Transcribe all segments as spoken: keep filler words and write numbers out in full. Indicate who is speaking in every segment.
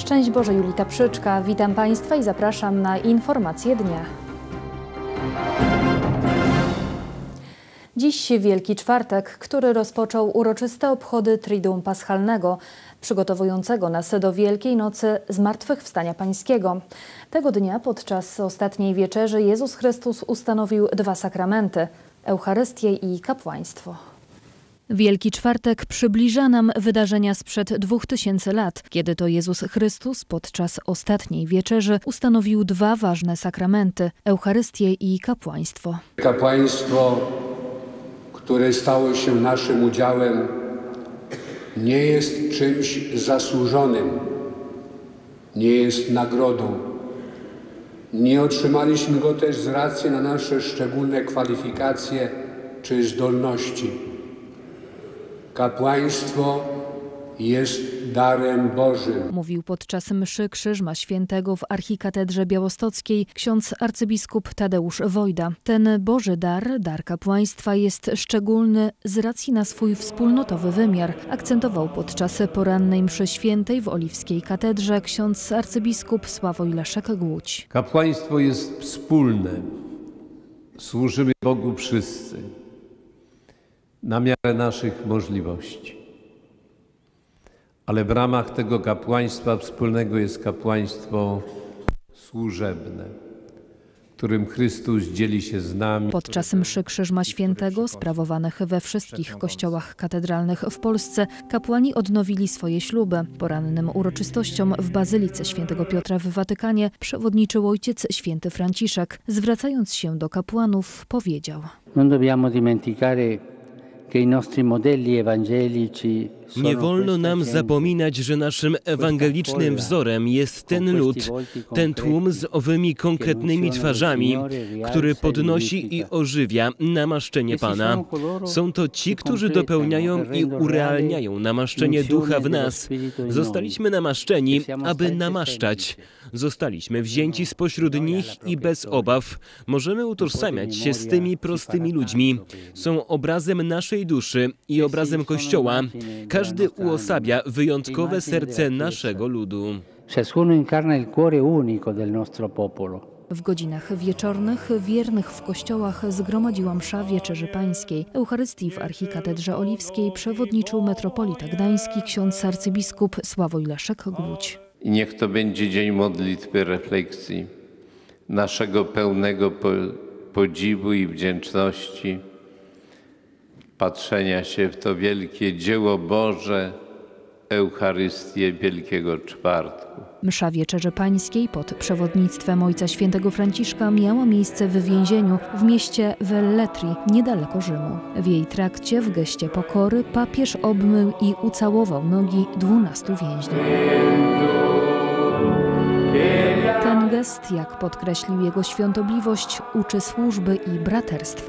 Speaker 1: Szczęść Boże, Julita Przyczka. Witam Państwa i zapraszam na informacje dnia. Dziś Wielki Czwartek, który rozpoczął uroczyste obchody Triduum Paschalnego, przygotowującego nas do Wielkiej Nocy Zmartwychwstania Pańskiego. Tego dnia podczas ostatniej wieczerzy Jezus Chrystus ustanowił dwa sakramenty – Eucharystię i kapłaństwo. Wielki Czwartek przybliża nam wydarzenia sprzed dwóch tysięcy lat, kiedy to Jezus Chrystus podczas ostatniej wieczerzy ustanowił dwa ważne sakramenty – Eucharystię i kapłaństwo.
Speaker 2: Kapłaństwo, które stało się naszym udziałem, nie jest czymś zasłużonym, nie jest nagrodą. Nie otrzymaliśmy go też z racji na nasze szczególne kwalifikacje czy zdolności. Kapłaństwo jest darem Bożym.
Speaker 1: Mówił podczas mszy Krzyżma Świętego w Archikatedrze Białostockiej ksiądz arcybiskup Tadeusz Wojda. Ten Boży dar, dar kapłaństwa, jest szczególny z racji na swój wspólnotowy wymiar, akcentował podczas porannej mszy świętej w Oliwskiej Katedrze ksiądz arcybiskup Sławoj Leszek Głódź.
Speaker 3: Kapłaństwo jest wspólne. Służymy Bogu wszyscy na miarę naszych możliwości. Ale w ramach tego kapłaństwa wspólnego jest kapłaństwo służebne, którym Chrystus dzieli się z nami.
Speaker 1: Podczas mszy Krzyżma Świętego, sprawowanych we wszystkich kościołach katedralnych w Polsce, kapłani odnowili swoje śluby. Porannym uroczystościom w Bazylice Świętego Piotra w Watykanie przewodniczył ojciec święty Franciszek. Zwracając się do kapłanów, powiedział:
Speaker 4: Non dobbiamo dimenticare.
Speaker 5: Nie wolno nam zapominać, że naszym ewangelicznym wzorem jest ten lud, ten tłum z owymi konkretnymi twarzami, który podnosi i ożywia namaszczenie Pana. Są to ci, którzy dopełniają i urealniają namaszczenie ducha w nas. Zostaliśmy namaszczeni, aby namaszczać. Zostaliśmy wzięci spośród nich i bez obaw możemy utożsamiać się z tymi prostymi ludźmi. Są obrazem naszej duszy i obrazem Kościoła. Każdy uosabia wyjątkowe serce naszego ludu.
Speaker 1: W godzinach wieczornych wiernych w kościołach zgromadziła msza Wieczerzy Pańskiej. Eucharystii w Archikatedrze Oliwskiej przewodniczył metropolita gdański ksiądz arcybiskup Sławoj Leszek Głódź.
Speaker 3: I niech to będzie dzień modlitwy, refleksji, naszego pełnego podziwu i wdzięczności, patrzenia się w to wielkie dzieło Boże, Eucharystię Wielkiego Czwartku.
Speaker 1: Msza Wieczerzy Pańskiej pod przewodnictwem ojca świętego Franciszka miała miejsce w więzieniu w mieście Velletri, niedaleko Rzymu. W jej trakcie w geście pokory papież obmył i ucałował nogi dwunastu więźniów. Ten gest, jak podkreślił jego świątobliwość, uczy służby i braterstwa.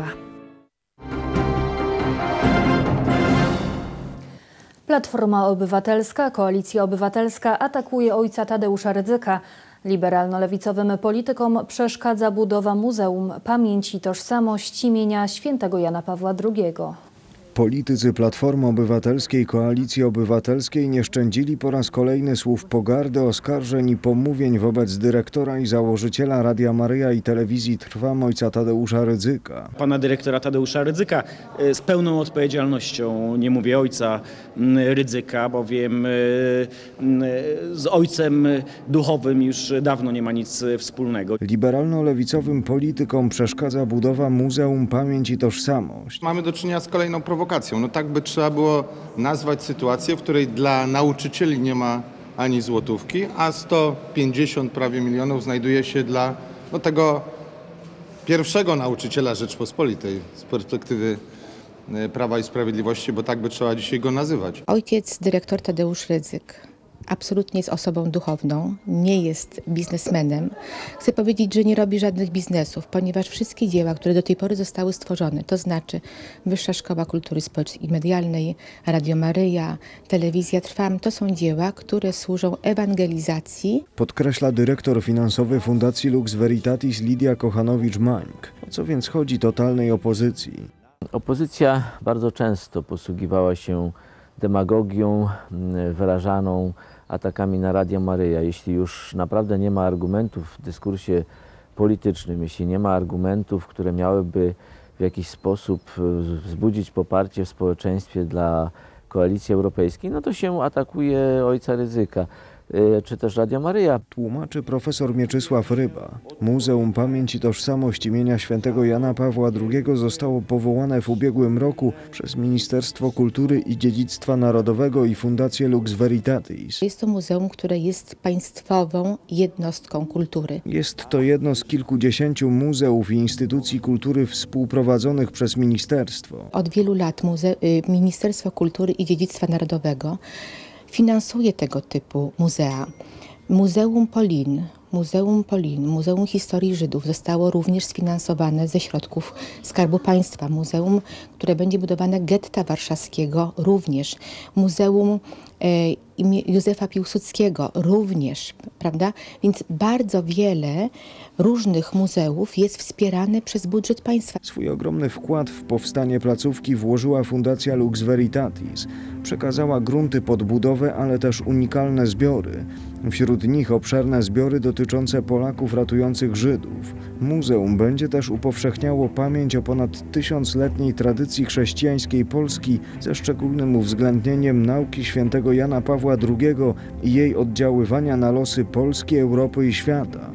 Speaker 1: Platforma Obywatelska, Koalicja Obywatelska atakuje ojca Tadeusza Rydzyka. Liberalno-lewicowym politykom przeszkadza budowa Muzeum Pamięć i Tożsamość imienia świętego Jana Pawła drugiego.
Speaker 6: Politycy Platformy Obywatelskiej, Koalicji Obywatelskiej nie szczędzili po raz kolejny słów pogardy, oskarżeń i pomówień wobec dyrektora i założyciela Radia Maryja i Telewizji Trwam ojca Tadeusza Rydzyka.
Speaker 7: Pana dyrektora Tadeusza Rydzyka z pełną odpowiedzialnością, nie mówię ojca Rydzyka, bowiem z ojcem duchowym już dawno nie ma nic wspólnego.
Speaker 6: Liberalno-lewicowym politykom przeszkadza budowa Muzeum Pamięć i Tożsamość.
Speaker 8: Mamy do czynienia z kolejną prowokacją. No tak by trzeba było nazwać sytuację, w której dla nauczycieli nie ma ani złotówki, a sto pięćdziesiąt prawie milionów znajduje się dla no, tego pierwszego nauczyciela Rzeczpospolitej z perspektywy Prawa i Sprawiedliwości, bo tak by trzeba dzisiaj go nazywać.
Speaker 9: Ojciec dyrektor Tadeusz Rydzyk absolutnie jest osobą duchowną, nie jest biznesmenem. Chcę powiedzieć, że nie robi żadnych biznesów, ponieważ wszystkie dzieła, które do tej pory zostały stworzone, to znaczy Wyższa Szkoła Kultury Społecznej i Medialnej, Radio Maryja, Telewizja Trwam, to są dzieła, które służą ewangelizacji.
Speaker 6: Podkreśla dyrektor finansowy Fundacji Lux Veritatis Lidia Kochanowicz-Mańk. O co więc chodzi totalnej opozycji?
Speaker 10: Opozycja bardzo często posługiwała się demagogią wyrażaną atakami na Radio Maryja. Jeśli już naprawdę nie ma argumentów w dyskursie politycznym, jeśli nie ma argumentów, które miałyby w jakiś sposób wzbudzić poparcie w społeczeństwie dla Koalicji Europejskiej, no to się atakuje ojca Rydzyka, czy też Radio Maryja.
Speaker 6: Tłumaczy profesor Mieczysław Ryba. Muzeum Pamięć i Tożsamość imienia świętego Jana Pawła drugiego zostało powołane w ubiegłym roku przez Ministerstwo Kultury i Dziedzictwa Narodowego i Fundację Lux Veritatis.
Speaker 9: Jest to muzeum, które jest państwową jednostką kultury.
Speaker 6: Jest to jedno z kilkudziesięciu muzeów i instytucji kultury współprowadzonych przez ministerstwo.
Speaker 9: Od wielu lat muze- Ministerstwo Kultury i Dziedzictwa Narodowego finansuje tego typu muzea. Muzeum Polin, Muzeum Polin, Muzeum Historii Żydów zostało również sfinansowane ze środków Skarbu Państwa. Muzeum, które będzie budowane getta warszawskiego również. Muzeum e, imię Józefa Piłsudskiego również, prawda? Więc bardzo wiele różnych muzeów jest wspierane przez budżet państwa.
Speaker 6: Swój ogromny wkład w powstanie placówki włożyła Fundacja Lux Veritatis. Przekazała grunty pod budowę, ale też unikalne zbiory. Wśród nich obszerne zbiory dotyczące Polaków ratujących Żydów. Muzeum będzie też upowszechniało pamięć o ponad tysiącletniej tradycji chrześcijańskiej Polski ze szczególnym uwzględnieniem nauki świętego Jana Pawła drugiego i jej oddziaływania na losy Polski, Europy i świata.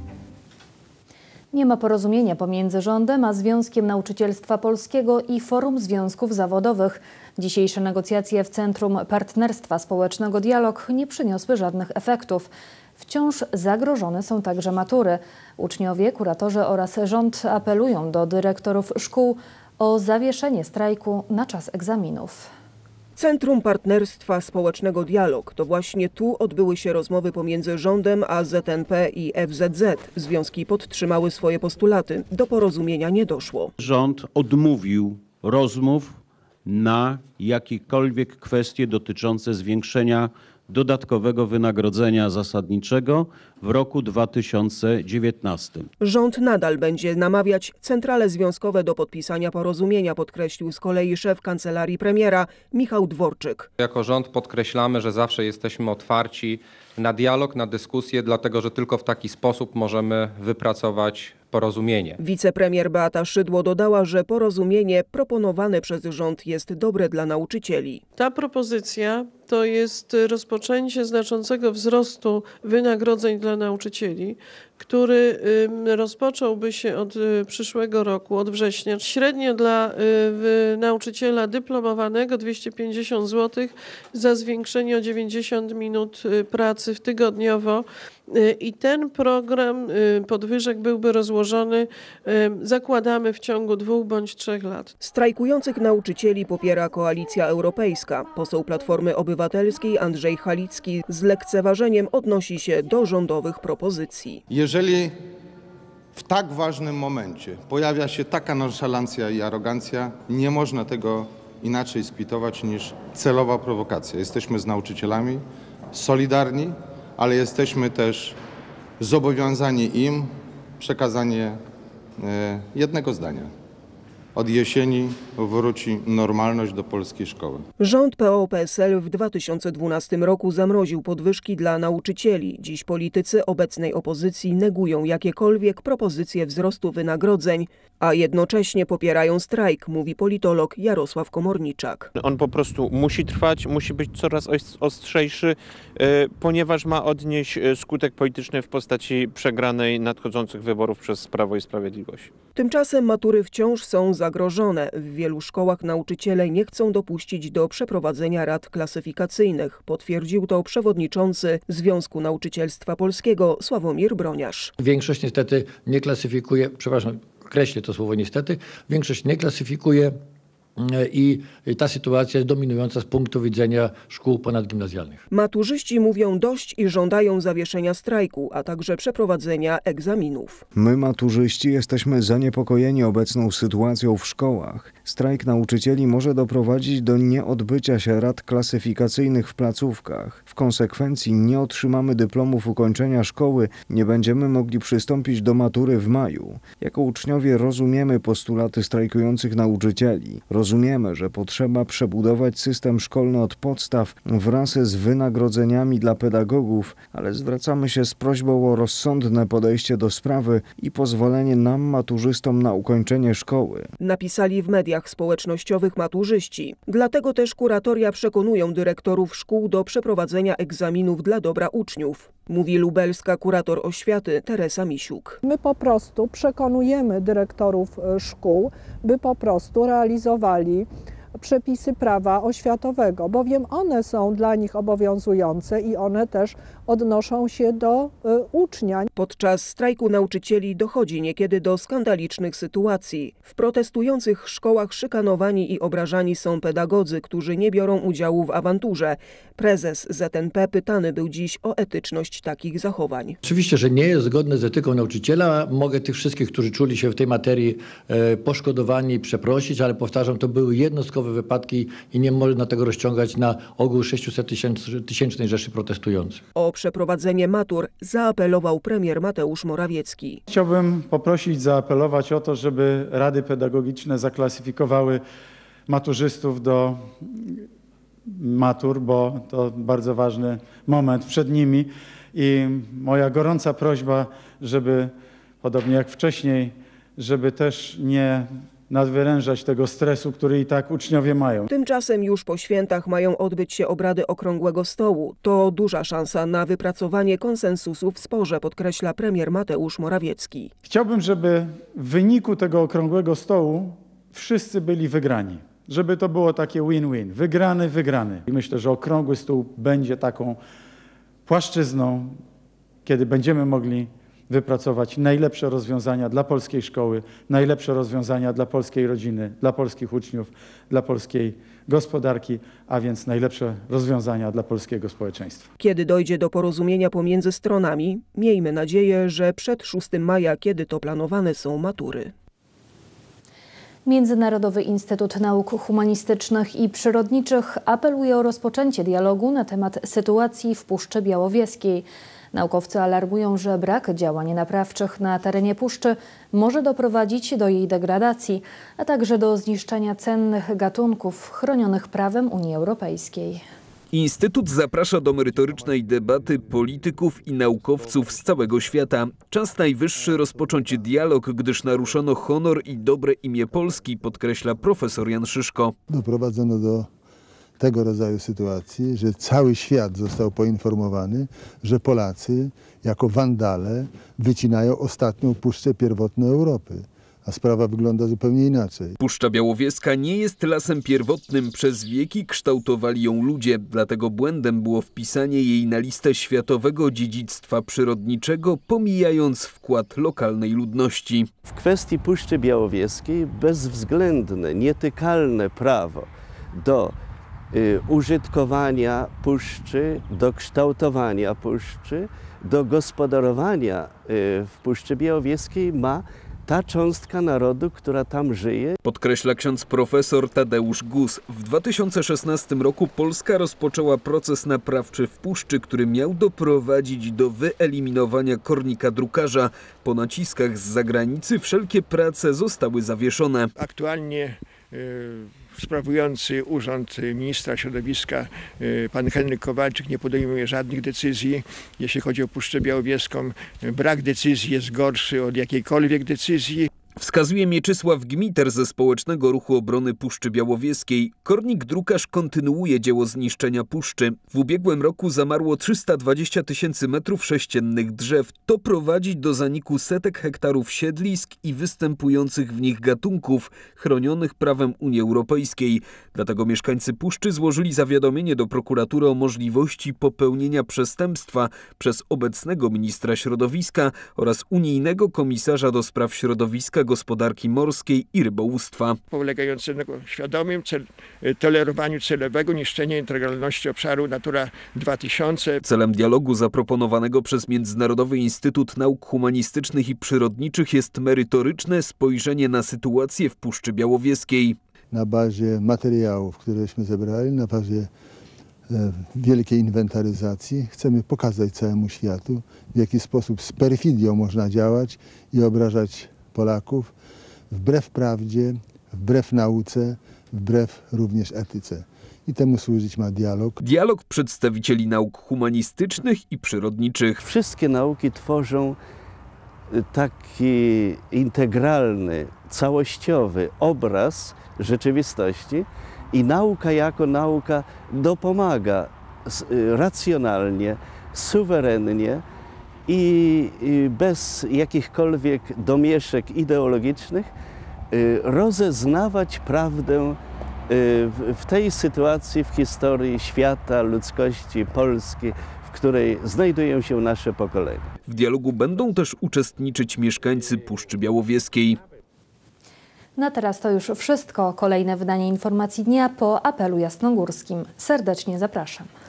Speaker 1: Nie ma porozumienia pomiędzy rządem a Związkiem Nauczycielstwa Polskiego i Forum Związków Zawodowych. Dzisiejsze negocjacje w Centrum Partnerstwa Społecznego Dialog nie przyniosły żadnych efektów. Wciąż zagrożone są także matury. Uczniowie, kuratorzy oraz rząd apelują do dyrektorów szkół o zawieszenie strajku na czas egzaminów.
Speaker 11: Centrum Partnerstwa Społecznego Dialog. To właśnie tu odbyły się rozmowy pomiędzy rządem a Z N P i F Z Z. Związki podtrzymały swoje postulaty. Do porozumienia nie doszło.
Speaker 12: Rząd odmówił rozmów na jakiekolwiek kwestie dotyczące zwiększenia dodatkowego wynagrodzenia zasadniczego w roku dwa tysiące dziewiętnastym.
Speaker 11: Rząd nadal będzie namawiać centrale związkowe do podpisania porozumienia, podkreślił z kolei szef kancelarii premiera Michał Dworczyk.
Speaker 13: Jako rząd podkreślamy, że zawsze jesteśmy otwarci na dialog, na dyskusję, dlatego że tylko w taki sposób możemy wypracować porozumienie.
Speaker 11: Wicepremier Beata Szydło dodała, że porozumienie proponowane przez rząd jest dobre dla nauczycieli.
Speaker 14: Ta propozycja to jest rozpoczęcie znaczącego wzrostu wynagrodzeń dla nauczycieli, który rozpocząłby się od przyszłego roku, od września. Średnio dla nauczyciela dyplomowanego dwieście pięćdziesiąt złotych za zwiększenie o dziewięćdziesiąt minut pracy w tygodniowo. I ten program podwyżek byłby rozłożony, zakładamy, w ciągu dwóch bądź trzech lat.
Speaker 11: Strajkujących nauczycieli popiera Koalicja Europejska. Poseł Platformy Obywatelskiej Andrzej Halicki z lekceważeniem odnosi się do rządowych propozycji.
Speaker 8: Jeżeli w tak ważnym momencie pojawia się taka nonszalancja i arogancja, nie można tego inaczej skwitować niż celowa prowokacja. Jesteśmy z nauczycielami solidarni, ale jesteśmy też zobowiązani im przekazanie jednego zdania. Od jesieni wróci normalność do polskiej szkoły.
Speaker 11: Rząd P O P S L w dwa tysiące dwunastym roku zamroził podwyżki dla nauczycieli. Dziś politycy obecnej opozycji negują jakiekolwiek propozycje wzrostu wynagrodzeń, a jednocześnie popierają strajk, mówi politolog Jarosław Komorniczak.
Speaker 15: On po prostu musi trwać, musi być coraz ostrzejszy, ponieważ ma odnieść skutek polityczny w postaci przegranej nadchodzących wyborów przez Prawo i Sprawiedliwość.
Speaker 11: Tymczasem matury wciąż są zagrożone. W wielu szkołach nauczyciele nie chcą dopuścić do przeprowadzenia rad klasyfikacyjnych. Potwierdził to przewodniczący Związku Nauczycielstwa Polskiego Sławomir Broniarz.
Speaker 16: Większość niestety nie klasyfikuje, przepraszam, kreślę to słowo niestety, większość nie klasyfikuje i ta sytuacja jest dominująca z punktu widzenia szkół ponadgimnazjalnych.
Speaker 11: Maturzyści mówią dość i żądają zawieszenia strajku, a także przeprowadzenia egzaminów.
Speaker 6: My, maturzyści, jesteśmy zaniepokojeni obecną sytuacją w szkołach. Strajk nauczycieli może doprowadzić do nieodbycia się rad klasyfikacyjnych w placówkach. W konsekwencji nie otrzymamy dyplomów ukończenia szkoły, nie będziemy mogli przystąpić do matury w maju. Jako uczniowie rozumiemy postulaty strajkujących nauczycieli. Rozumiemy, że potrzeba przebudować system szkolny od podstaw wraz z wynagrodzeniami dla pedagogów, ale zwracamy się z prośbą o rozsądne podejście do sprawy i pozwolenie nam, maturzystom, na ukończenie szkoły.
Speaker 11: Napisali w mediach społecznościowych maturzyści. Dlatego też kuratoria przekonują dyrektorów szkół do przeprowadzenia egzaminów dla dobra uczniów, mówi lubelska kurator oświaty Teresa Misiuk.
Speaker 17: My po prostu przekonujemy dyrektorów szkół, by po prostu realizowali przepisy prawa oświatowego, bowiem one są dla nich obowiązujące i one też odnoszą się do y, ucznia.
Speaker 11: Podczas strajku nauczycieli dochodzi niekiedy do skandalicznych sytuacji. W protestujących szkołach szykanowani i obrażani są pedagodzy, którzy nie biorą udziału w awanturze. Prezes Z N P pytany był dziś o etyczność takich zachowań.
Speaker 16: Oczywiście, że nie jest zgodne z etyką nauczyciela. Mogę tych wszystkich, którzy czuli się w tej materii e, poszkodowani, przeprosić, ale powtarzam, to były jednostkowe wypadki i nie można tego rozciągać na ogół sześciuset tysięcznej rzeszy protestujących.
Speaker 11: O przeprowadzenie matur zaapelował premier Mateusz Morawiecki.
Speaker 18: Chciałbym poprosić, zaapelować o to, żeby rady pedagogiczne zaklasyfikowały maturzystów do matur, bo to bardzo ważny moment przed nimi i moja gorąca prośba, żeby podobnie jak wcześniej, żeby też nie nadwyrężać tego stresu, który i tak uczniowie mają.
Speaker 11: Tymczasem już po świętach mają odbyć się obrady Okrągłego Stołu. To duża szansa na wypracowanie konsensusu w sporze, podkreśla premier Mateusz Morawiecki.
Speaker 18: Chciałbym, żeby w wyniku tego Okrągłego Stołu wszyscy byli wygrani. Żeby to było takie win-win. Wygrany, wygrany. I myślę, że Okrągły Stół będzie taką płaszczyzną, kiedy będziemy mogli wypracować najlepsze rozwiązania dla polskiej szkoły, najlepsze rozwiązania dla polskiej rodziny, dla polskich uczniów, dla polskiej gospodarki, a więc najlepsze rozwiązania dla polskiego społeczeństwa.
Speaker 11: Kiedy dojdzie do porozumienia pomiędzy stronami, miejmy nadzieję, że przed szóstego maja, kiedy to planowane są matury.
Speaker 1: Międzynarodowy Instytut Nauk Humanistycznych i Przyrodniczych apeluje o rozpoczęcie dialogu na temat sytuacji w Puszczy Białowieskiej. Naukowcy alarmują, że brak działań naprawczych na terenie puszczy może doprowadzić do jej degradacji, a także do zniszczenia cennych gatunków chronionych prawem Unii Europejskiej.
Speaker 19: Instytut zaprasza do merytorycznej debaty polityków i naukowców z całego świata. Czas najwyższy rozpocząć dialog, gdyż naruszono honor i dobre imię Polski, podkreśla profesor Jan Szyszko.
Speaker 20: Doprowadzono do tego rodzaju sytuacji, że cały świat został poinformowany, że Polacy jako wandale wycinają ostatnią puszczę pierwotną Europy. A sprawa wygląda zupełnie inaczej.
Speaker 19: Puszcza Białowieska nie jest lasem pierwotnym. Przez wieki kształtowali ją ludzie. Dlatego błędem było wpisanie jej na listę światowego dziedzictwa przyrodniczego, pomijając wkład lokalnej ludności.
Speaker 21: W kwestii Puszczy Białowieskiej bezwzględne, nietykalne prawo do y, użytkowania puszczy, do kształtowania puszczy, do gospodarowania y, w Puszczy Białowieskiej ma ta cząstka narodu, która tam żyje.
Speaker 19: Podkreśla ksiądz profesor Tadeusz Gus. W dwa tysiące szesnastym roku Polska rozpoczęła proces naprawczy w puszczy, który miał doprowadzić do wyeliminowania kornika drukarza. Po naciskach z zagranicy wszelkie prace zostały zawieszone.
Speaker 22: Aktualnie yy... sprawujący urząd ministra środowiska pan Henryk Kowalczyk nie podejmuje żadnych decyzji. Jeśli chodzi o Puszczę Białowieską, brak decyzji jest gorszy od jakiejkolwiek decyzji.
Speaker 19: Wskazuje Mieczysław Gmiter ze Społecznego Ruchu Obrony Puszczy Białowieskiej. Kornik drukarz kontynuuje dzieło zniszczenia puszczy. W ubiegłym roku zamarło trzysta dwadzieścia tysięcy metrów sześciennych drzew. To prowadzi do zaniku setek hektarów siedlisk i występujących w nich gatunków chronionych prawem Unii Europejskiej. Dlatego mieszkańcy puszczy złożyli zawiadomienie do prokuratury o możliwości popełnienia przestępstwa przez obecnego ministra środowiska oraz unijnego komisarza do spraw środowiska, gospodarki morskiej i rybołówstwa.
Speaker 22: Polegające na świadomym cel, tolerowaniu celowego niszczenia integralności obszaru Natura dwa tysiące.
Speaker 19: Celem dialogu zaproponowanego przez Międzynarodowy Instytut Nauk Humanistycznych i Przyrodniczych jest merytoryczne spojrzenie na sytuację w Puszczy Białowieskiej.
Speaker 20: Na bazie materiałów, któreśmy zebrali, na bazie e, wielkiej inwentaryzacji chcemy pokazać całemu światu, w jaki sposób z perfidią można działać i obrażać Polaków wbrew prawdzie, wbrew nauce, wbrew również etyce. I temu służyć ma dialog.
Speaker 19: Dialog przedstawicieli nauk humanistycznych i przyrodniczych.
Speaker 21: Wszystkie nauki tworzą taki integralny, całościowy obraz rzeczywistości i nauka jako nauka dopomaga racjonalnie, suwerennie i bez jakichkolwiek domieszek ideologicznych rozeznawać prawdę w tej sytuacji w historii świata, ludzkości, Polski, w której znajdują się nasze pokolenia.
Speaker 19: W dialogu będą też uczestniczyć mieszkańcy Puszczy Białowieskiej.
Speaker 1: Na teraz to już wszystko. Kolejne wydanie informacji dnia po apelu jasnogórskim. Serdecznie zapraszam.